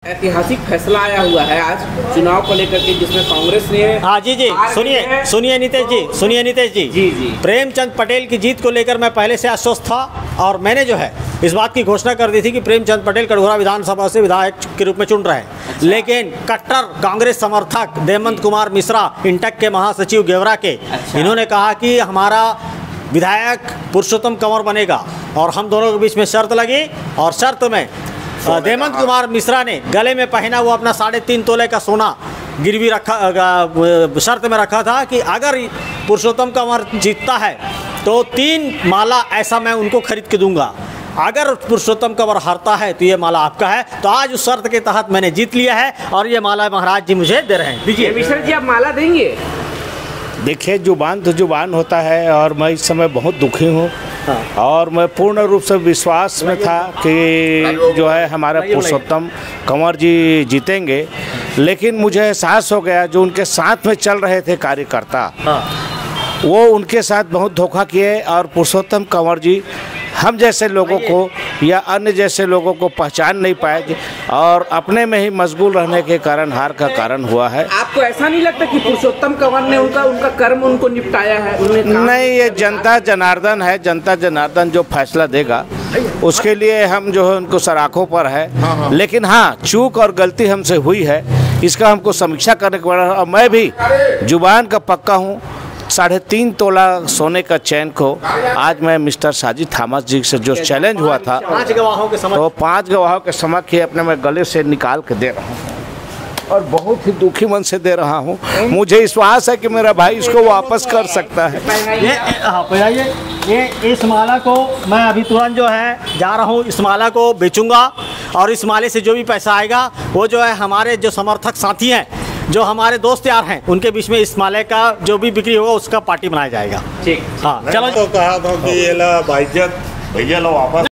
ऐतिहासिक फैसला आया हुआ है आज चुनाव को लेकर के, जिसमें कांग्रेस ने हाँ जी सुनिए नीतीश जी प्रेमचंद पटेल की जीत को लेकर मैं पहले से आश्वस्त था और मैंने जो है इस बात की घोषणा कर दी थी कि प्रेमचंद पटेल कटघोरा विधानसभा से विधायक के रूप में चुन रहे हैं। लेकिन कट्टर कांग्रेस समर्थक देवमंत कुमार मिश्रा, इंटक के महासचिव गेवरा के, इन्होंने कहा कि हमारा विधायक पुरुषोत्तम कंवर बनेगा और हम दोनों के बीच में शर्त लगी और शर्त में देवमंत कुमार मिश्रा ने गले में पहना हुआ अपना 3.5 तोले का सोना गिरवी रखा, शर्त में रखा था कि अगर पुरुषोत्तम कंवर जीतता है तो 3 माला ऐसा मैं उनको खरीद के दूंगा, अगर पुरुषोत्तम कंवर हारता है तो ये माला आपका है। तो आज उस शर्त के तहत मैंने जीत लिया है और ये माला महाराज जी मुझे दे रहे हैं। दीजिए मिश्रा जी, आप माला देंगे? देखिए, जुबान तो जुबान होता है और मैं इस समय बहुत दुखी हूँ। और मैं पूर्ण रूप से विश्वास में था कि जो है हमारे पुरुषोत्तम कंवर जी जीतेंगे, लेकिन मुझे एहसास हो गया जो उनके साथ में चल रहे थे कार्यकर्ता, वो उनके साथ बहुत धोखा किए और पुरुषोत्तम कंवर जी हम जैसे लोगों को या अन्य जैसे लोगों को पहचान नहीं पाए और अपने में ही मशगूल रहने के कारण हार का कारण हुआ है। आपको ऐसा नहीं लगता कि पुरुषोत्तम कंवर ने उनका कर्म उनको निपटाया है? नहीं, ये जनता जनार्दन है, जनता जनार्दन जो फैसला देगा उसके लिए हम जो है उनको सराखों पर है। लेकिन हाँ, चूक और गलती हमसे हुई है, इसका हमको समीक्षा करने को पड़ा। और मैं भी जुबान का पक्का हूँ, 3.5 तोला सोने का चैन को आज मैं मिस्टर साजिद थॉमस जी से जो चैलेंज हुआ था 5 गवाहों के समक्ष, तो 5 गवाहों के समक्ष अपने मैं गले से निकाल के दे रहा हूँ और बहुत ही दुखी मन से दे रहा हूँ। मुझे विश्वास है कि मेरा भाई इसको वापस कर सकता है। ये इस माला को मैं अभी तुरंत जो है जा रहा हूँ, इस माला को बेचूंगा और इस माले से जो भी पैसा आएगा वो जो है हमारे जो समर्थक साथी हैं, जो हमारे दोस्त यार हैं, उनके बीच में इस माले का जो भी बिक्री होगा उसका पार्टी बनाया जाएगा। ठीक, हाँ चलो। तो कहा था कि ये ला भाईजान भैया लो वापस